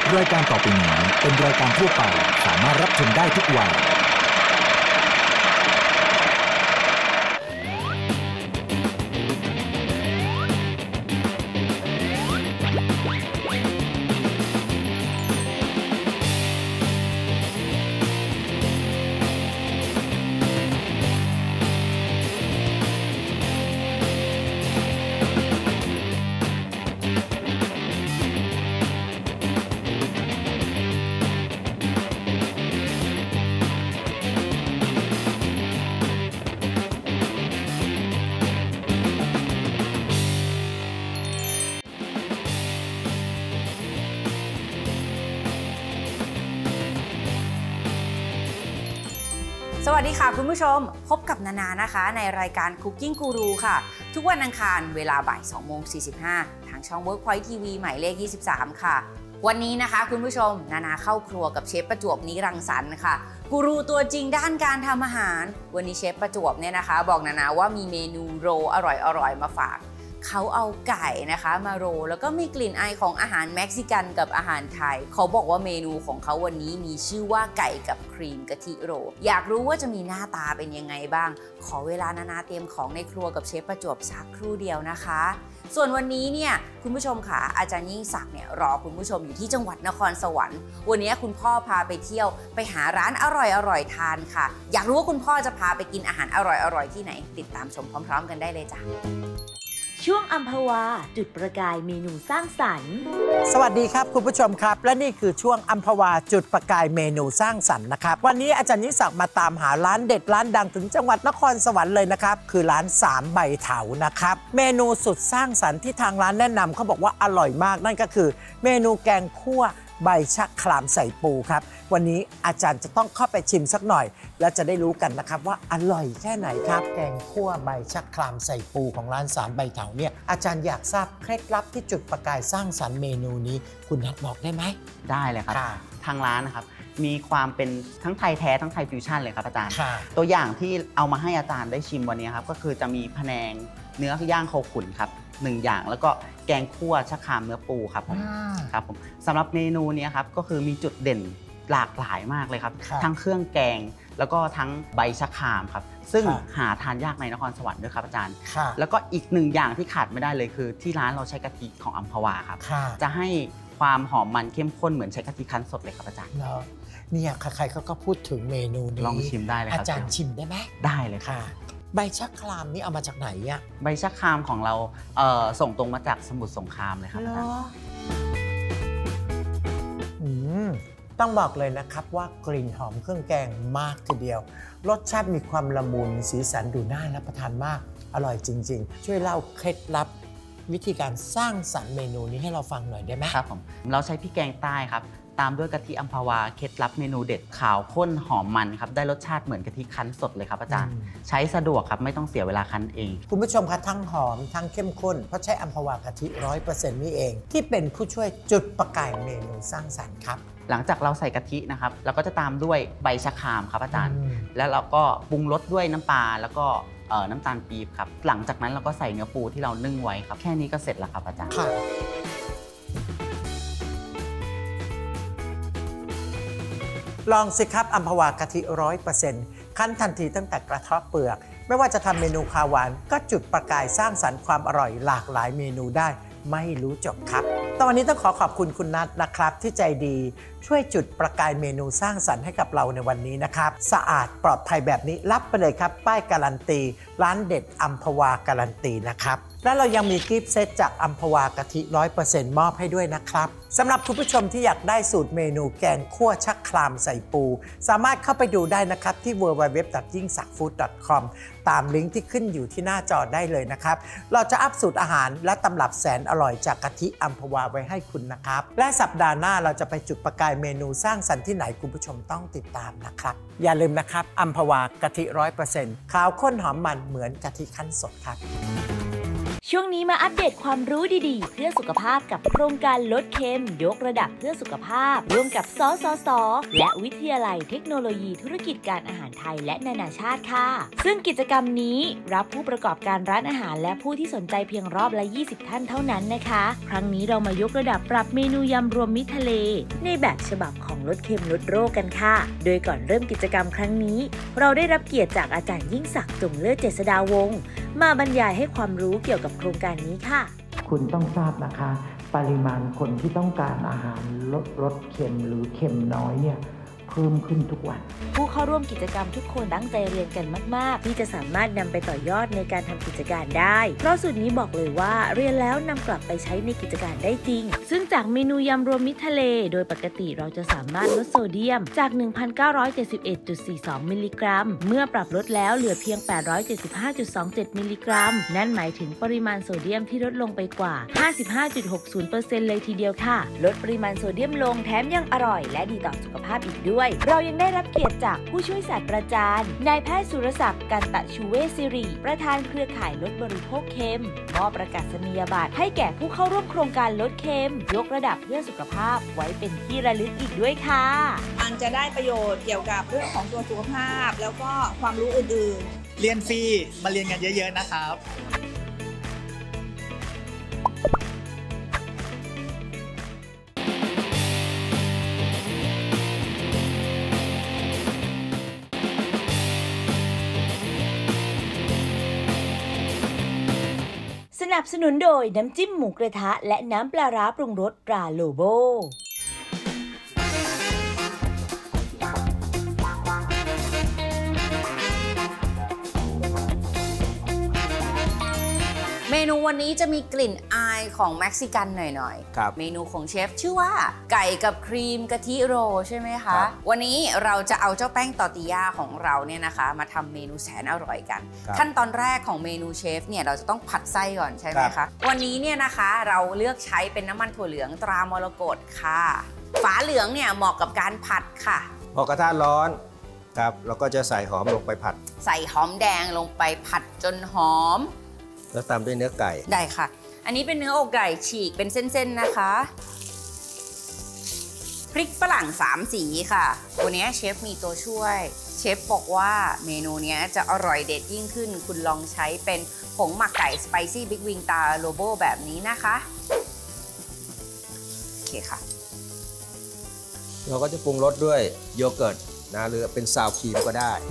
รายการต่อไปนี้เป็นรายการทั่วไปสามารถรับชมได้ทุกวัยสวัสดีค่ะคุณผู้ชมพบกับนานานะคะในรายการ Cooking Guru ค่ะทุกวันอังคารเวลาบ่าย 2:45 ทางช่อง Workpoint TV หมายเลข 23 ค่ะวันนี้นะคะคุณผู้ชมนานาเข้าครัวกับเชฟประจวบนิรังสรรค์ค่ะกูรูตัวจริงด้านการทำอาหารวันนี้เชฟประจวบเนี่ยนะคะบอกนานาว่ามีเมนูโรลอร่อยมาฝากเขาเอาไก่นะคะมาโรลแล้วก็มีกลิ่นอายของอาหารเม็กซิกันกับอาหารไทยเขาบอกว่าเมนูของเขาวันนี้มีชื่อว่าไก่กับครีมกะทิโรลอยากรู้ว่าจะมีหน้าตาเป็นยังไงบ้างขอเวลานานาเตรียมของในครัวกับเชฟประจวบสักครู่เดียวนะคะส่วนวันนี้เนี่ยคุณผู้ชมค่ะอาจารย์ยิ่งศักดิ์เนี่ยรอคุณผู้ชมอยู่ที่จังหวัดนครสวรรค์วันนี้คุณพ่อพาไปเที่ยวไปหาร้านอร่อยทานค่ะอยากรู้ว่าคุณพ่อจะพาไปกินอาหารอร่อยที่ไหนติดตามชมพร้อมๆกันได้เลยจ้ะช่วงอัมพวาจุดประกายเมนูสร้างสรรค์สวัสดีครับคุณผู้ชมครับและนี่คือช่วงอัมพวาจุดประกายเมนูสร้างสรรค์นะครับวันนี้อาจารย์ยิ่งศักดิ์มาตามหาร้านเด็ดร้านดังถึงจังหวัดนครสวรรค์เลยนะครับคือร้าน3ใบเถานะครับเมนูสุดสร้างสรรค์ที่ทางร้านแนะนำเขาบอกว่าอร่อยมากนั่นก็คือเมนูแกงคั่วใบชะครามใส่ปูครับวันนี้อาจารย์จะต้องเข้าไปชิมสักหน่อยแล้วจะได้รู้กันนะครับว่าอร่อยแค่ไหนครับแกงคั่วใบชะครามใส่ปูของร้าน3ใบเถาเนี่ยอาจารย์อยากทราบเคล็ดลับที่จุดประกายสร้างสรรค์เมนูนี้คุณนัทบอกได้ไหมได้เลยครับทางร้านนะครับมีความเป็นทั้งไทยแท้ทั้งไทยฟิวชั่นเลยครับอาจารย์ตัวอย่างที่เอามาให้อาจารย์ได้ชิมวันนี้ครับก็คือจะมีพะแนงเนื้อย่างโคขุนครับ1อย่างแล้วก็แกงคั่วชะครามเนื้อปูครับผมสำหรับเมนูนี้ครับก็คือมีจุดเด่นหลากหลายมากเลยครับทั้งเครื่องแกงแล้วก็ทั้งใบชะครามครับซึ่งหาทานยากในนครสวรรค์ด้วยครับอาจารย์แล้วก็อีก1อย่างที่ขาดไม่ได้เลยคือที่ร้านเราใช้กะทิของอัมพวาครับจะให้ความหอมมันเข้มข้นเหมือนใช้กะทิคั้นสดเลยครับอาจารย์เนี่ยใครๆเขาก็พูดถึงเมนูนี้ลองชิมได้เลยครับอาจารย์ชิมได้ไหมได้เลยค่ะใบชะครามนี่เอามาจากไหนอะใบชะครามของเราส่งตรงมาจากสมุทรสงครามเลยครับอาจารย์ต้องบอกเลยนะครับว่ากลิ่นหอมเครื่องแกงมากทีเดียวรสชาติมีความละมุนสีสันดูน่ารับประทานมากอร่อยจริงๆช่วยเล่าเคล็ดลับวิธีการสร้างสรรค์เมนูนี้ให้เราฟังหน่อยได้ไหมครับผมเราใช้พริกแกงใต้ครับตามด้วยกะทิอัมพวาเคล็ดลับเมนูเด็ดขาวข้นหอมมันครับได้รสชาติเหมือนกะทิคั้นสดเลยครับอาจารย์ใช้สะดวกครับไม่ต้องเสียเวลาคั้นเองคุณผู้ชมคะทั้งหอมทั้งเข้มข้นเพราะใช้อัมพวากะทิ 100% นี่เองที่เป็นผู้ช่วยจุดประกายเมนูสร้างสรรค์ครับหลังจากเราใส่กะทินะครับเราก็จะตามด้วยใบชะครามครับอาจารย์แล้วเราก็ปรุงรสด้วยน้ำปลาแล้วก็น้ำตาลปี๊บครับหลังจากนั้นเราก็ใส่เนื้อปูที่เรานึ่งไว้ครับแค่นี้ก็เสร็จแล้วครับอาจารย์ลองสิครับอัมพวากะทิ 100% คั้นทันทีตั้งแต่กระเทาะเปลือกไม่ว่าจะทำเมนูคาวหวานก็จุดประกายสร้างสรรค์ความอร่อยหลากหลายเมนูได้ไม่รู้จบครับตอนนี้ต้องขอบคุณคุณนัทนะครับที่ใจดีช่วยจุดประกายเมนูสร้างสรรค์ให้กับเราในวันนี้นะครับสะอาดปลอดภัยแบบนี้รับไปเลยครับป้ายการันตีร้านเด็ดอัมพวาการันตีนะครับและเรายังมีกิฟต์เซตจากอัมพวากะทิ 100% มอบให้ด้วยนะครับสำหรับคุณผู้ชมที่อยากได้สูตรเมนูแกงคั่วชักครามใส่ปูสามารถเข้าไปดูได้นะครับที่ www.yingsakkfood.com ตามลิงก์ที่ขึ้นอยู่ที่หน้าจอได้เลยนะครับเราจะอัปสูตรอาหารและตำรับแสนอร่อยจากกะทิอัมพวาไว้ให้คุณนะครับและสัปดาห์หน้าเราจะไปจุดประกายเมนูสร้างสรรค์ที่ไหนคุณผู้ชมต้องติดตามนะครับอย่าลืมนะครับอัมพวากะทิ 100% ขาวข้นหอมมันเหมือนกะทิคั้นสดครับช่วงนี้มาอัปเดตความรู้ดีๆเพื่อสุขภาพกับโครงการลดเค็มยกระดับเพื่อสุขภาพร่วมกับสสส.และวิทยาลัยเทคโนโลยีธุรกิจการอาหารไทยและนานาชาติค่ะซึ่งกิจกรรมนี้รับผู้ประกอบการร้านอาหารและผู้ที่สนใจเพียงรอบละ20ท่านเท่านั้นนะคะครั้งนี้เรามายกระดับปรับเมนูยำรวมมิตรทะเลในแบบฉบับของลดเค็มลดโรคกันค่ะโดยก่อนเริ่มกิจกรรมครั้งนี้เราได้รับเกียรติจากอาจารย์ยิ่งศักดิ์จงเลิศเจษฎาวงศ์มาบรรยายให้ความรู้เกี่ยวกับโครงการนี้ค่ะคุณต้องทราบนะคะปริมาณคนที่ต้องการอาหารลดเค็มหรือเค็มน้อยเนี่ยเพิ่มขึ้นทุกวันผู้เข้าร่วมกิจกรรมทุกคนตั้งใจเรียนกันมากๆที่จะสามารถนำไปต่อยอดในการทำกิจการได้เพราะสูตรนี้บอกเลยว่าเรียนแล้วนำกลับไปใช้ในกิจการได้จริงซึ่งจากเมนูยำรวมมิตรทะเลโดยปกติเราจะสามารถลดโซเดียมจาก 1,971.42 มิลลิกรัมเมื่อปรับลดแล้วเหลือเพียง 875.27 มิลลิกรัมนั่นหมายถึงปริมาณโซเดียมที่ลดลงไปกว่า 55.60% เลยทีเดียวค่ะลดปริมาณโซเดียมลงแถมยังอร่อยและดีต่อสุขภาพอีกด้วยเรายังได้รับเกียรติจากผู้ช่วยศาสตราจารย์นายแพทย์สุรศักดิ์กันตะชูเวชศิริประธานเครือข่ายลดบริโภคเค็มมอบประกาศนียบัตรให้แก่ผู้เข้าร่วมโครงการลดเค็มยกระดับเพื่อสุขภาพไว้เป็นที่ระลึกอีกด้วยค่ะมันจะได้ประโยชน์เกี่ยวกับเรื่องของตัวสุขภาพแล้วก็ความรู้อื่นๆเรียนฟรีมาเรียนกันเยอะๆนะครับสนับสนุนโดยน้ำจิ้มหมูกระทะและน้ำปลาร้าปรุงรสตราโลโบเมนูวันนี้จะมีกลิ่นอายของเม็กซิกันหน่อยๆเมนูของเชฟชื่อว่าไก่กับครีมกะทิโรใช่ไหมคะวันนี้เราจะเอาเจ้าแป้งตอร์ติญาของเราเนี่ยนะคะมาทำเมนูแสนอร่อยกันขั้นตอนแรกของเมนูเชฟเนี่ยเราจะต้องผัดไส้ก่อนใช่ไหมคะวันนี้เนี่ยนะคะเราเลือกใช้เป็นน้ำมันถั่วเหลืองตรามรกตค่ะฝาเหลืองเนี่ยเหมาะกับการผัดค่ะพอกระทะร้อนครับเราก็จะใส่หอมลงไปผัดใส่หอมแดงลงไปผัดจนหอมแล้วตามด้วยเนื้อไก่ได้ค่ะอันนี้เป็นเนื้ออกไก่ฉีกเป็นเส้นๆนะคะพริกฝรั่ง3สีค่ะวันนี้เชฟมีตัวช่วยเชฟบอกว่าเมนูนี้จะอร่อยเด็ดยิ่งขึ้นคุณลองใช้เป็นผงหมักไก่สไปซี่บิ๊กวิงตาโลโบแบบนี้นะคะโอเคค่ะเราก็จะปรุงรสด้วยโยเกิร์ตนะหรือเป็นซาวครีมก็ได้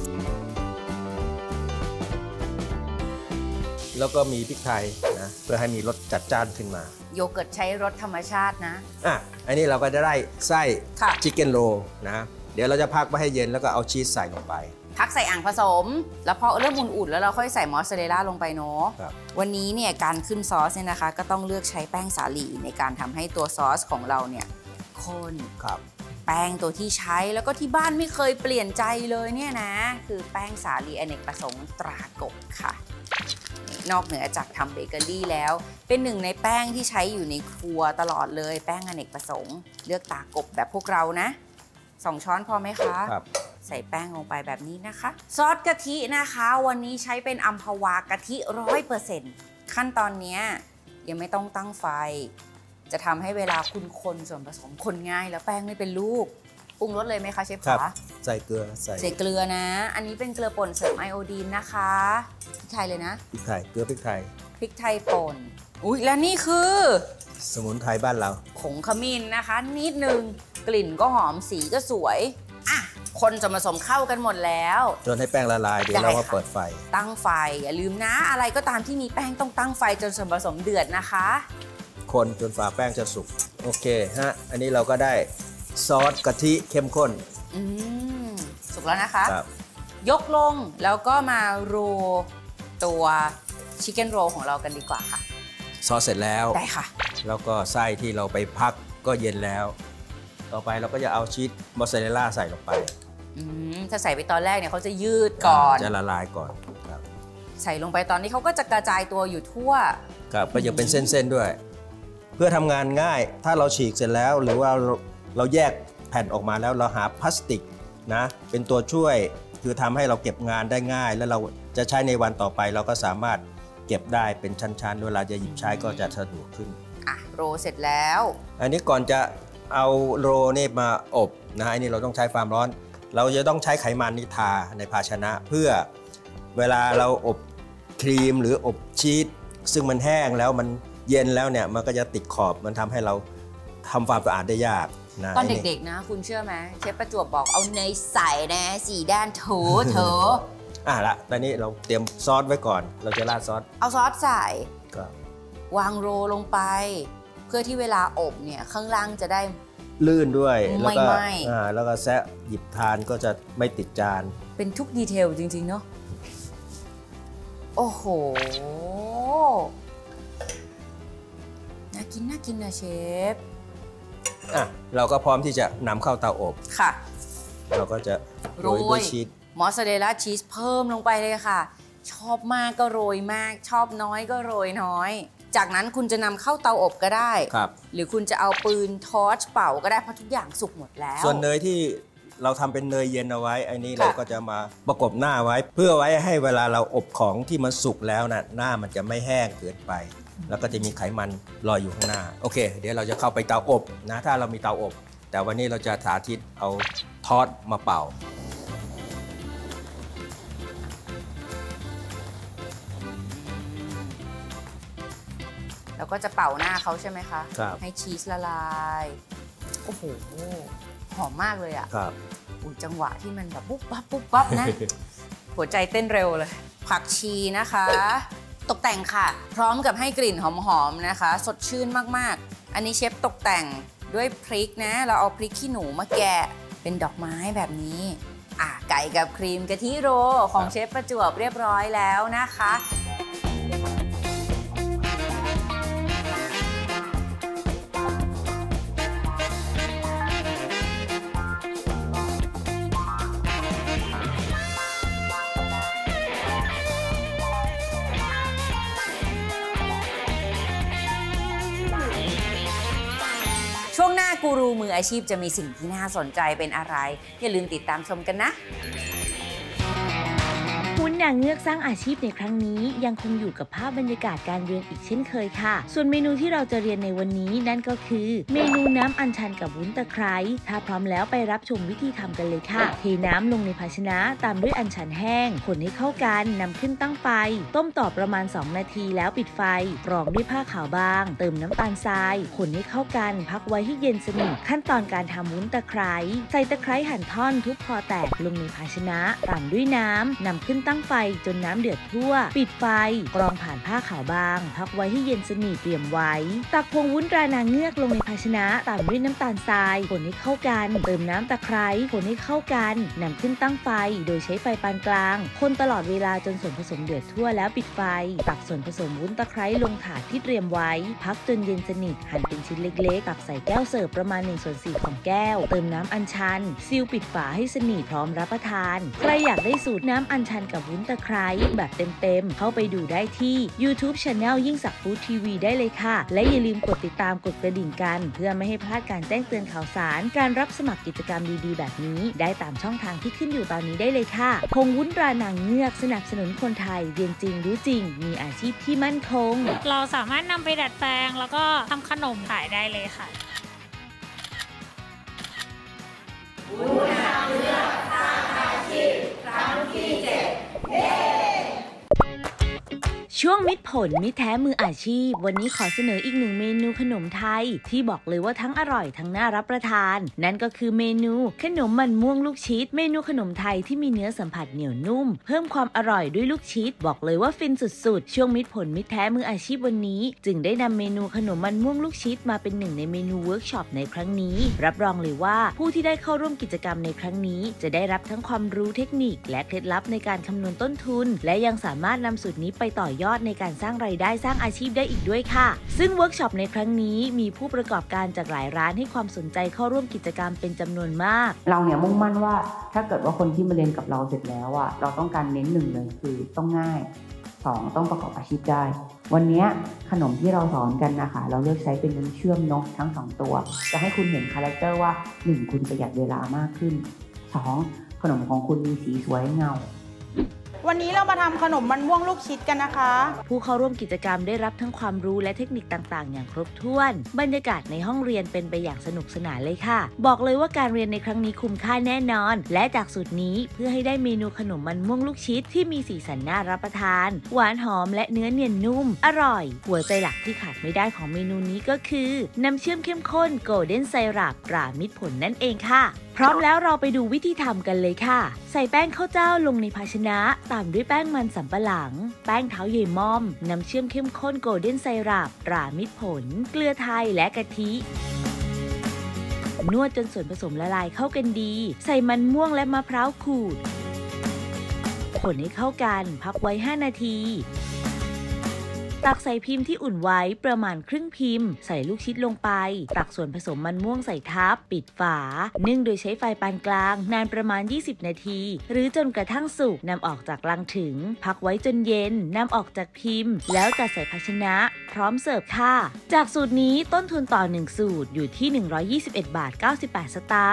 แล้วก็มีพริกไทยนะเพื่อให้มีรสจัดจ้านขึ้นมาโยเกิร์ตใช้รสธรรมชาตินะอันนี้เราก็จะได้ไส้ชิคเก้นโรนะเดี๋ยวเราจะพักไว้ให้เย็นแล้วก็เอาชีสใส่ลงไปพักใส่อ่างผสมแล้วพอเริ่มอุ่นๆแล้วเราค่อยใส่มอสซาเรลล่าลงไปเนาะวันนี้เนี่ยการขึ้นซอสเนี่ยนะคะก็ต้องเลือกใช้แป้งสาลีในการทำให้ตัวซอสของเราเนี่ยข้นแป้งตัวที่ใช้แล้วก็ที่บ้านไม่เคยเปลี่ยนใจเลยเนี่ยนะคือแป้งสาลีอเนกประสงค์ตรากบค่ะนอกเหนือจากทำเบเกอรี่แล้วเป็นหนึ่งในแป้งที่ใช้อยู่ในครัวตลอดเลยแป้งอเนกประสงค์เลือกตากบแบบพวกเรานะ2 ช้อนพอไหมคะครับใส่แป้งลงไปแบบนี้นะคะซอสกะทินะคะวันนี้ใช้เป็นอัมพวากะทิ 100% ขั้นตอนนี้ยังไม่ต้องตั้งไฟจะทำให้เวลาคุณคนส่วนผสมคนง่ายแล้วแป้งไม่เป็นลูกปรุงรสเลยไหมคะเชฟคะใส่เกลือใส่เกลือนะอันนี้เป็นเกลือป่นเสริมไอโอดีนนะคะพริกไทยเลยนะพริกไทยเกลือพริกไทยป่นอุ๊ยและนี่คือสมุนไพรบ้านเราผงขมิ้นนะคะนิดนึงกลิ่นก็หอมสีก็สวยคนจะผสมเข้ากันหมดแล้วจนให้แป้งละลายเดี๋ยวเราก็เปิดไฟตั้งไฟอย่าลืมนะอะไรก็ตามที่มีแป้งต้องตั้งไฟจนส่วนผสมเดือดนะคะคนจนฝาแป้งจะสุกโอเคฮะอันนี้เราก็ได้ซอสกะทิเข้มข้นสุกแล้วนะคะยกลงแล้วก็มาโรตัวชิคเก้นโรของเรากันดีกว่าค่ะซอสเสร็จแล้วได้ค่ะแล้วก็ไส้ที่เราไปพักก็เย็นแล้วต่อไปเราก็จะเอาชีสมอสซาเรลล่าใส่ลงไปถ้าใส่ไปตอนแรกเนี่ยเขาจะยืดก่อนจะละลายก่อนครับใส่ลงไปตอนนี้เขาก็จะกระจายตัวอยู่ทั่วครับก็ยังเป็นเส้นๆด้วยเพื่อทำงานง่ายถ้าเราฉีกเสร็จแล้วหรือว่าเราแยกแผ่นออกมาแล้วเราหาพลาสติกนะเป็นตัวช่วยคือทำให้เราเก็บงานได้ง่ายแล้วเราจะใช้ในวันต่อไปเราก็สามารถเก็บได้เป็นชั้นๆเวลาจะหยิบใช้ก็จะสะดวกขึ้นโรเสร็จแล้วอันนี้ก่อนจะเอาโรนี่มาอบนะอันนี้เราต้องใช้ความร้อนเราจะต้องใช้ไขมันนี่ทาในภาชนะเพื่อเวลาเราอบครีมหรืออบชีสซึ่งมันแห้งแล้วมันเย็นแล้วเนี่ยมันก็จะติดขอบมันทำให้เราทำความสะอาดได้ยากนะตอนเด็กๆนะคุณเชื่อไหมเชฟประจวบบอกเอาเนยใส่นะ4 ด้านโถละตอนนี้เราเตรียมซอสไว้ก่อนเราจะราดซอสเอาซอสใส่ก็วางโรลงไปเพื่อที่เวลาอบเนี่ยข้างล่างจะได้ลื่นด้วยแล้วก็แซะหยิบทานก็จะไม่ติดจานเป็นทุกดีเทลจริงๆเนาะโอ้โหน่ากินนะเชฟเราก็พร้อมที่จะนำเข้าเตาอบค่ะเราก็จะโรยด้วยชีสมอสซาเรลล่าชีสเพิ่มลงไปเลยค่ะชอบมากก็โรยมากชอบน้อยก็โรยน้อยจากนั้นคุณจะนำเข้าเตาอบก็ได้หรือคุณจะเอาปืนทอร์ชเป่าก็ได้เพราะทุกอย่างสุกหมดแล้วส่วนเนยที่เราทำเป็นเนยเย็นเอาไว้อันนี้เราก็จะมาประกบหน้าไว้เพื่อไว้ให้เวลาเราอบของที่มันสุกแล้วนะหน้ามันจะไม่แห้งเกินไปแล้วก็จะมีไขมันลอยอยู่ข้างหน้าโอเคเดี๋ยวเราจะเข้าไปเตาอบนะถ้าเรามีเตาอบแต่วันนี้เราจะสาธิตเอาทอดมาเป่าแล้วก็จะเป่าหน้าเขาใช่ไหมคะให้ชีสละลายโอ้โหหอมมากเลยอ่ะจังหวะที่มันแบบปุ๊บปั๊บนะ หัวใจเต้นเร็วเลยผักชีนะคะตกแต่งค่ะพร้อมกับให้กลิ่นหอมๆนะคะสดชื่นมากๆอันนี้เชฟตกแต่งด้วยพริกนะเราเอาพริกขี้หนูมาแกะเป็นดอกไม้แบบนี้ไก่กับครีมกะทิโรของเชฟประจวบเรียบร้อยแล้วนะคะช่วงหน้ากูรูมืออาชีพจะมีสิ่งที่น่าสนใจเป็นอะไรอย่าลืมติดตามชมกันนะคุณนางเงือกสร้างอาชีพในครั้งนี้ยังคงอยู่กับภาพบรรยากาศการเรียนอีกเช่นเคยค่ะส่วนเมนูที่เราจะเรียนในวันนี้นั่นก็คือเมนูน้ำอัญชันกับวุ้นตะไคร้ถ้าพร้อมแล้วไปรับชมวิธีทำกันเลยค่ะเทน้ำลงในภาชนะตามด้วยอัญชันแห้งคนให้เข้ากันนำขึ้นตั้งไฟต้มต่อประมาณ2 นาทีแล้วปิดไฟรองด้วยผ้าขาวบางเติมน้ำตาลทรายคนให้เข้ากันพักไว้ให้เย็นสนิทขั้นตอนการทำวุ้นตะไคร้ใส่ตะไคร้หั่นท่อนทุบพอแตกลงในภาชนะตามด้วยน้ำนำขึ้นตั้งไฟจนน้ำเดือดทั่วปิดไฟกรองผ่านผ้าขาวบางพักไว้ให้เย็นสนิทเตรียมไว้ตักพวงวุ้นตรานางเงือกลงในภาชนะตามด้วยน้ำตาลทรายคนให้เข้ากันเติมน้ำตะไคร้คนให้เข้ากันนำขึ้นตั้งไฟโดยใช้ไฟปานกลางคนตลอดเวลาจนส่วนผสมเดือดทั่วแล้วปิดไฟตักส่วนผสมวุ้นตะไคร้ลงถาดที่เตรียมไว้พักจนเย็นสนิทหั่นเป็นชิ้นเล็กๆตักใส่แก้วเสิร์ฟประมาณ1/4ของแก้วเติมน้ำอัญชันซีลปิดฝาให้สนิทพร้อมรับประทานใครอยากได้สูตรน้ำอัญชันกับวุ้นตะไคร้แบบเต็มๆเข้าไปดูได้ที่ YouTube Channel ยิ่งศักดิ์ฟู้ดทีวีได้เลยค่ะและอย่าลืมกดติดตามกดกระดิ่งกันเพื่อไม่ให้พลาดการแจ้งเตือนข่าวสารการรับสมัครกิจกรรมดีๆแบบนี้ได้ตามช่องทางที่ขึ้นอยู่ตอนนี้ได้เลยค่ะพงวุ้นตรานางเงือกสนับสนุนคนไทยเรียนจริงรู้จริงมีอาชีพที่มั่นคงเราสามารถนำไปดัดแปลงแล้วก็ทำขนมขายได้เลยค่ะวุ้นตรานางเงือกสร้างอาชีพครั้งที่ช่วงมิตรผลมิตรแท้มืออาชีพวันนี้ขอเสนออีก1 เมนูขนมไทยที่บอกเลยว่าทั้งอร่อยทั้งน่ารับประทานนั่นก็คือเมนูขนมมันม่วงลูกชิดเมนูขนมไทยที่มีเนื้อสัมผัสเหนียวนุ่มเพิ่มความอร่อยด้วยลูกชิดบอกเลยว่าฟินสุดๆช่วงมิตรผลมิตรแท้มืออาชีพวันนี้จึงได้นำเมนูขนมมันม่วงลูกชิดมาเป็น1 ในเมนูเวิร์กช็อปในครั้งนี้รับรองเลยว่าผู้ที่ได้เข้าร่วมกิจกรรมในครั้งนี้จะได้รับทั้งความรู้เทคนิคและเคล็ดลับในการคำนวณต้นทุนและยังสามารถนำสูตรนี้ไปต่อยอดในการสร้างรายได้สร้างอาชีพได้อีกด้วยค่ะซึ่งเวิร์กช็อปในครั้งนี้มีผู้ประกอบการจากหลายร้านให้ความสนใจเข้าร่วมกิจกรรมเป็นจำนวนมากเราเนี่ยมุ่งมั่นว่าถ้าเกิดว่าคนที่มาเรียนกับเราเสร็จแล้วอ่ะเราต้องการเน้น1เลยคือต้องง่าย2ต้องประกอบอาชีพได้วันนี้ขนมที่เราสอนกันนะคะเราเลือกใช้เป็นน้ำเชื่อมนกทั้ง2ตัวจะให้คุณเห็นคาแรคเตอร์ว่า1คุณประหยัดเวลามากขึ้น2ขนมของคุณมีสีสวยเงาวันนี้เรามาทำขนมมันม่วงลูกชิดกันนะคะผู้เข้าร่วมกิจกรรมได้รับทั้งความรู้และเทคนิคต่างๆอย่างครบถ้วนบรรยากาศในห้องเรียนเป็นไปอย่างสนุกสนานเลยค่ะบอกเลยว่าการเรียนในครั้งนี้คุ้มค่าแน่นอนและจากสูตรนี้เพื่อให้ได้เมนูขนมมันม่วงลูกชิดที่มีสีสันน่ารับประทานหวานหอมและเนื้อเนียนนุ่มอร่อยหัวใจหลักที่ขาดไม่ได้ของเมนูนี้ก็คือน้ำเชื่อมเข้มข้นโกลเด้นไซรัปตรามิตรผลนั่นเองค่ะพร้อมแล้วเราไปดูวิธีทำกันเลยค่ะใส่แป้งข้าวเจ้าลงในภาชนะตามด้วยแป้งมันสำปะหลังแป้งเท้าเยายม่อมน้ำเชื่อมเข้มข้นโกลเด้นไซรัปตรามิตรผลเกลือไทยและกะทินวดจนส่วนผสมละลายเข้ากันดีใส่มันม่วงและมะพร้าวขูดคนให้เข้ากันพักไว้5 นาทีตักใส่พิมพ์ที่อุ่นไว้ประมาณครึ่งพิมพ์ใส่ลูกชิดลงไปตักส่วนผสมมันม่วงใส่ทับปิดฝานึ่งโดยใช้ไฟปานกลางนานประมาณ20 นาทีหรือจนกระทั่งสุกนำออกจากลังถึงพักไว้จนเย็นนำออกจากพิมพ์แล้วจัดใส่ภาชนะพร้อมเสิร์ฟค่ะจากสูตรนี้ต้นทุนต่อ1สูตรอยู่ที่121.98 บาท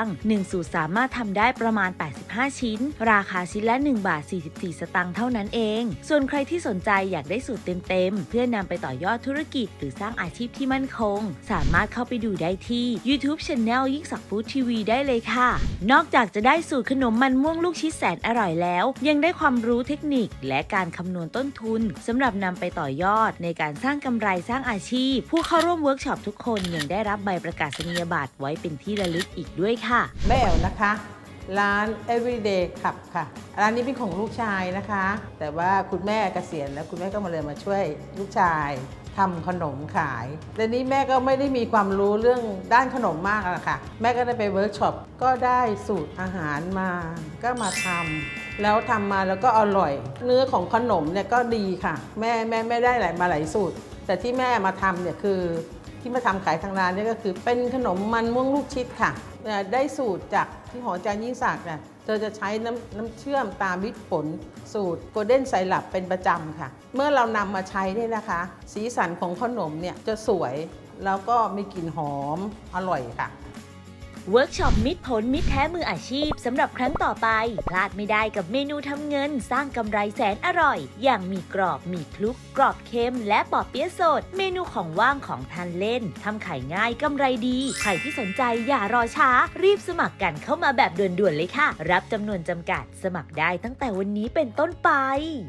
1สูตรสามารถทำได้ประมาณ85ชิ้นราคาชิ้นละ1.44 บาทเท่านั้นเองส่วนใครที่สนใจอยากได้สูตรเต็มเพื่อนำไปต่อยอดธุรกิจหรือสร้างอาชีพที่มั่นคงสามารถเข้าไปดูได้ที่ YouTube Channel ยิ่งศักดิ์ฟู้ดทีวีได้เลยค่ะนอกจากจะได้สูตรขนมมันม่วงลูกชิดแสนอร่อยแล้วยังได้ความรู้เทคนิคและการคำนวณต้นทุนสำหรับนำไปต่อยอดในการสร้างกำไรสร้างอาชีพผู้เข้าร่วมเวิร์กช็อปทุกคนยังได้รับใบประกาศนียบัตรไว้เป็นที่ระลึกอีกด้วยค่ะแม่แอ๋วนะคะร้าน Everyday Club ค่ะร้านนี้เป็นของลูกชายนะคะแต่ว่าคุณแม่เกษียณแล้วคุณแม่ก็มาเลยมาช่วยลูกชายทำขนมขายแต่นี้แม่ก็ไม่ได้มีความรู้เรื่องด้านขนมมากอะค่ะแม่ก็ได้ไปเวิร์กช็อปก็ได้สูตรอาหารมาก็มาทำแล้วทำมาแล้วก็อร่อยเนื้อของขนมเนี่ยก็ดีค่ะแม่ได้มาหลายสูตรแต่ที่แม่มาทำเนี่ยคือที่มาทำขายทางร้านนี่ก็คือเป็นขนมมันม่วงลูกชิดค่ะได้สูตรจากที่หออาจารย์ยิ่งศักดิ์เนี่ยเธอจะใช้น้ำเชื่อมตามมิตรผลสูตรโกลเด้นไซรัปเป็นประจำค่ะเมื่อเรานำมาใช้เนี่ยนะคะสีสันของขนมเนี่ยจะสวยแล้วก็มีกลิ่นหอมอร่อยค่ะเวิร์กช็อปมิตรผลมิตรแท้มืออาชีพสำหรับครั้งต่อไปพลาดไม่ได้กับเมนูทำเงินสร้างกำไรแสนอร่อยอย่างหมี่กรอบหมี่คลุกกรอบเค็มและปอเปี๊ยะสดเมนูของว่างของทานเล่นทำขายง่ายกำไรดีใครที่สนใจอย่ารอช้ารีบสมัครกันเข้ามาแบบด่วนๆเลยค่ะรับจำนวนจำกัดสมัครได้ตั้งแต่วันนี้เป็นต้นไป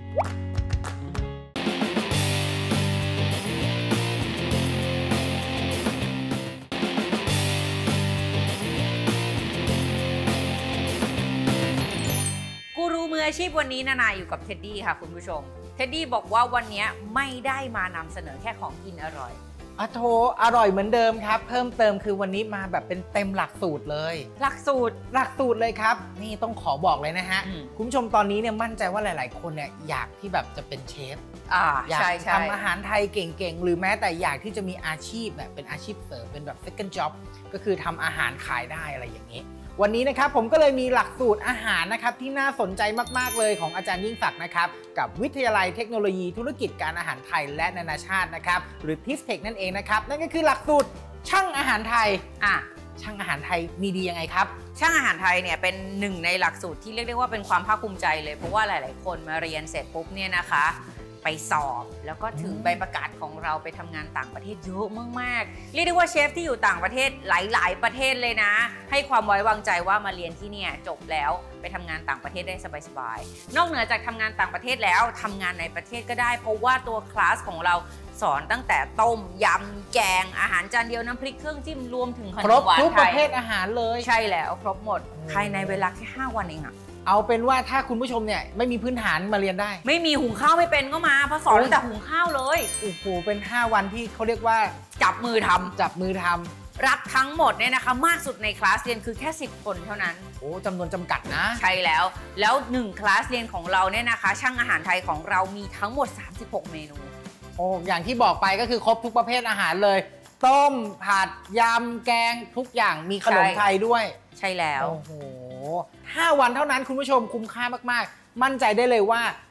กูรูมืออาชีพวันนี้นานาอยู่กับเท็ดดี้ค่ะคุณผู้ชมเท็ดดี้บอกว่าวันนี้ไม่ได้มานำเสนอแค่ของกินอร่อยโถอร่อยเหมือนเดิมครับเพิ่มเติมคือวันนี้มาแบบเป็นเต็มหลักสูตรเลยหลักสูตรเลยครับนี่ต้องขอบอกเลยนะฮะคุณผู้ชมตอนนี้เนี่ยมั่นใจว่าหลายๆคนเนี่ยอยากที่แบบจะเป็นเชฟอยากทำอาหารไทยเก่งๆหรือแม้แต่อยากที่จะมีอาชีพแบบเป็นอาชีพเสริมเป็นแบบ second job ก็คือทำอาหารขายได้อะไรอย่างนี้วันนี้นะครับผมก็เลยมีหลักสูตรอาหารนะครับที่น่าสนใจมากๆเลยของอาจารย์ยิ่งศักดิ์นะครับกับวิทยาลัยเทคโนโลยีธุรกิจการอาหารไทยและนานาชาตินะครับหรือ TISTECH นั่นเองนะครับนั่นก็คือหลักสูตรช่างอาหารไทยช่างอาหารไทยมีดียังไงครับช่างอาหารไทยเนี่ยเป็นหนึ่งในหลักสูตรที่เรียกได้ว่าเป็นความภาคภูมิใจเลยเพราะว่าหลายๆคนมาเรียนเสร็จปุ๊บเนี่ยนะคะไปสอบแล้วก็ถือใบประกาศของเราไปทำงานต่างประเทศเยอะมากๆเรียกได้ว่าเชฟที่อยู่ต่างประเทศหลายๆประเทศเลยนะให้ความไว้วางใจว่ามาเรียนที่เนี่ยจบแล้วไปทำงานต่างประเทศได้สบายๆนอกเหนือจากทำงานต่างประเทศแล้วทำงานในประเทศก็ได้เพราะว่าตัวคลาสของเราสอนตั้งแต่ต้มยำแกงอาหารจานเดียวน้ำพริกเครื่องจิ้มรวมถึงขนมหวานไทยครบทุกประเภทอาหารเลยใช่แล้วครบหมดภายในเวลาแค่5 วันเองอะเอาเป็นว่าถ้าคุณผู้ชมเนี่ยไม่มีพื้นฐานมาเรียนได้ไม่มีหุงข้าวไม่เป็นก็มาเพราะสอนตั้งแต่หุงข้าวเลยโอ้โหเป็น5 วันที่เขาเรียกว่าจับมือทำรับทั้งหมดเนี่ยนะคะมากสุดในคลาสเรียนคือแค่10 คนเท่านั้นโอ้จำนวนจำกัดนะใช่แล้ว1คลาสเรียนของเราเนี่ยนะคะช่างอาหารไทยของเรามีทั้งหมด36 เมนูโอ้อย่างที่บอกไปก็คือครบทุกประเภทอาหารเลยต้มผัดยำแกงทุกอย่างมีขนมไทยด้วยใช่แล้วโอ้โห5 วันเท่านั้นคุณผู้ชมคุ้มค่ามากๆมั่นใจได้เลยว่า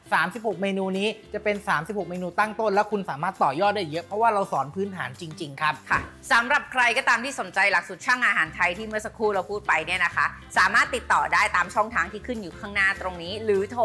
36 เมนูนี้จะเป็น 36 เมนูตั้งต้นแล้วคุณสามารถต่อยอดได้เยอะเพราะว่าเราสอนพื้นฐานจริงๆครับค่ะสำหรับใครก็ตามที่สนใจหลักสูตรช่างอาหารไทยที่เมื่อสักครู่เราพูดไปเนี่ยนะคะสามารถติดต่อได้ตามช่องทางที่ขึ้นอยู่ข้างหน้าตรงนี้หรือโทร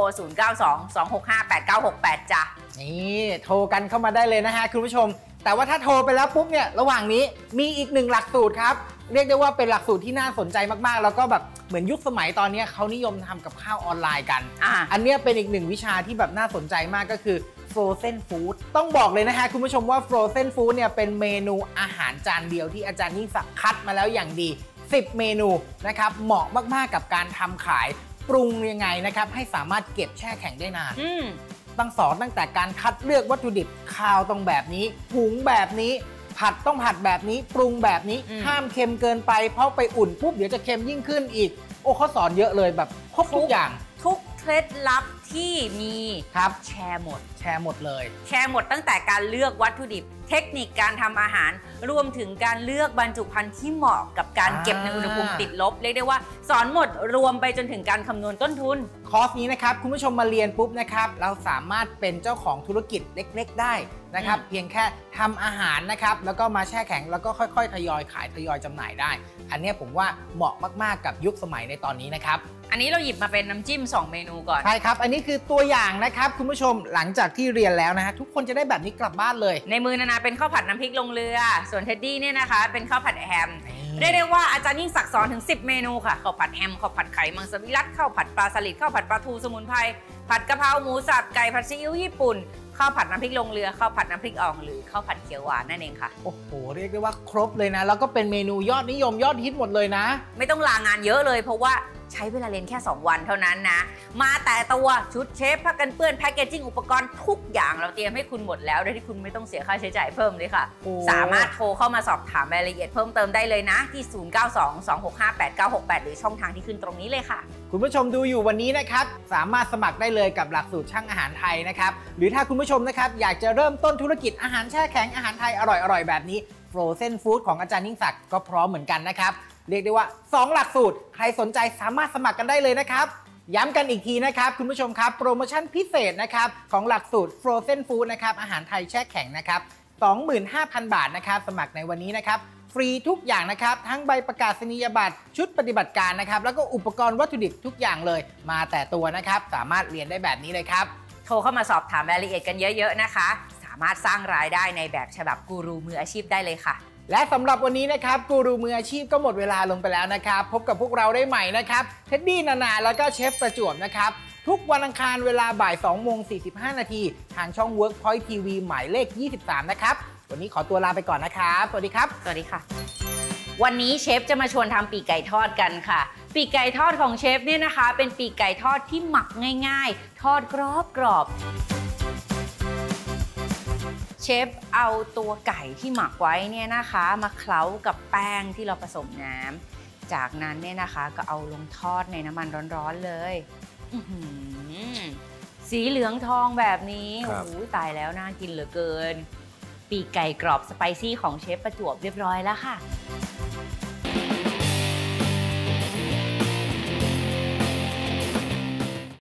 0922658968 จ้ะนี่โทรกันเข้ามาได้เลยนะฮะคุณผู้ชมแต่ว่าถ้าโทรไปแล้วปุ๊บเนี่ยระหว่างนี้มีอีก1หลักสูตรครับเรียกได้ว่าเป็นหลักสูตรที่น่าสนใจมากๆแล้วก็แบบเหมือนยุคสมัยตอนนี้เขานิยมทำกับข้าวออนไลน์กันอันนี้เป็นอีก1วิชาที่แบบน่าสนใจมากก็คือ Frozen Food ต้องบอกเลยนะฮะคุณผู้ชมว่า Frozen Food เนี่ยเป็นเมนูอาหารจานเดียวที่อาจารย์ยิ่งศักดิ์คัดมาแล้วอย่างดี10 เมนูนะครับเหมาะมากๆกับการทำขายปรุงยังไงนะครับให้สามารถเก็บแช่แข็งได้นานต้องสอนตั้งแต่การคัดเลือกวัตถุดิบข้าวต้องแบบนี้หุงแบบนี้ผัดต้องผัดแบบนี้ปรุงแบบนี้ห้ามเค็มเกินไปเพราะไปอุ่นปุ๊บเดี๋ยวจะเค็มยิ่งขึ้นอีกโอ้เขาสอนเยอะเลยแบบครบทุกอย่างทุกเคล็ดลับที่มีครับแชร์หมดเลยแชร์หมดตั้งแต่การเลือกวัตถุดิบเทคนิคการทำอาหารรวมถึงการเลือกบรรจุภัณฑ์ที่เหมาะกับการเก็บในอุณหภูมิติดลบเรียกได้ว่าสอนหมดรวมไปจนถึงการคำนวณต้นทุนคอร์สนี้นะครับคุณผู้ชมมาเรียนปุ๊บนะครับเราสามารถเป็นเจ้าของธุรกิจเล็กๆได้นะครับเพียงแค่ทำอาหารนะครับแล้วก็มาแช่แข็งแล้วก็ค่อยๆทยอยขายทยอยจำหน่ายได้อันนี้ผมว่าเหมาะมากๆกับยุคสมัยในตอนนี้นะครับอันนี้เราหยิบมาเป็นน้ำจิ้ม2เมนูก่อนใช่ครับอันนี้คือตัวอย่างนะครับคุณผู้ชมหลังจากที่เรียนแล้วนะฮะทุกคนจะได้แบบนี้กลับบ้านเลยในมือนานาเป็นข้าวผัดน้ำพริกลงเรือส่วนเท็ดดี้เนี่ยนะคะเป็นข้าวผัดแฮมเรียกได้ว่าอาจารย์ยิ่งศักดิ์สอนถึง10เมนูค่ะข้าวผัดแฮมข้าวผัดไข่มังสวิรัติข้าวผัดปลาสลิดข้าวผัดปลาทูสมุนไพรผัดกะเพราหมูสับไก่ผัดซีอิ๊วญี่ปุ่นข้าวผัดน้ำพริกลงเรือข้าวผัดน้ำพริกอ่องหรือข้าวผัดเขียวหวานนั่นเองค่ะโอ้โหเรียกได้ว่าครบเลยนะแล้วก็เป็นเมนูยอดนิยมยอดฮิตหมดเลยนะไม่ต้องลางานเยอะเลยเพราะว่าใช้เวลาเรียนแค่2วันเท่านั้นนะมาแต่ตัวชุดเชฟผ้ากันเปื้อนแพคเกจจิ้งอุปกรณ์ทุกอย่างเราเตรียมให้คุณหมดแล้วโดยที่คุณไม่ต้องเสียค่าใช้จ่ายเพิ่มเลยค่ะสามารถโทรเข้ามาสอบถามรายละเอียดเพิ่มเติมได้เลยนะที่0922658968หรือช่องทางที่ขึ้นตรงนี้เลยค่ะคุณผู้ชมดูอยู่วันนี้นะครับสามารถสมัครได้เลยกับหลักสูตรช่างอาหารไทยนะครับหรือถ้าคุณผู้ชมนะครับอยากจะเริ่มต้นธุรกิจอาหารแช่แข็งอาหารไทยอร่อยๆแบบนี้ Frozen Food ของอาจารย์ยิ่งศักดิ์ก็พร้อมเหมือนกันนะครับเรียกได้ว่า2หลักสูตรใครสนใจสามารถสมัครกันได้เลยนะครับย้ำกันอีกทีนะครับคุณผู้ชมครับโปรโมชั่นพิเศษนะครับของหลักสูตร Frozen Food นะครับอาหารไทยแช่แข็งนะครับ 25,000 บาทนะครับสมัครในวันนี้นะครับฟรีทุกอย่างนะครับทั้งใบประกาศนียบัตรชุดปฏิบัติการนะครับแล้วก็อุปกรณ์วัตถุดิบทุกอย่างเลยมาแต่ตัวนะครับสามารถเรียนได้แบบนี้เลยครับโทรเข้ามาสอบถามรายละเอียดกันเยอะๆนะคะสามารถสร้างรายได้ในแบบฉบับกูรูมืออาชีพได้เลยค่ะและสำหรับวันนี้นะครับกูรูมืออาชีพก็หมดเวลาลงไปแล้วนะครับพบกับพวกเราได้ใหม่นะครับเท็ดดี้นานาแล้วก็เชฟประจวบนะครับทุกวันอังคารเวลาบ่าย 2:45 นาทีทางช่อง Workpoint TV หมายเลข 23 นะครับวันนี้ขอตัวลาไปก่อนนะครับสวัสดีครับสวัสดีค่ะวันนี้เชฟจะมาชวนทำปีกไก่ทอดกันค่ะปีกไก่ทอดของเชฟเนี่ยนะคะเป็นปีกไก่ทอดที่หมักง่ายๆทอดกรอบเชฟเอาตัวไก่ที่หมักไว้เนี่ยนะคะมาเคล้ากับแป้งที่เราผสมน้ำจากนั้นเนี่ยนะคะก็เอาลงทอดในน้ำมันร้อนๆเลยสีเหลืองทองแบบนี้โอ้โหตายแล้วน่ากินเหลือเกินปีกไก่กรอบสไปซี่ของเชฟประจวบเรียบร้อยแล้วค่ะ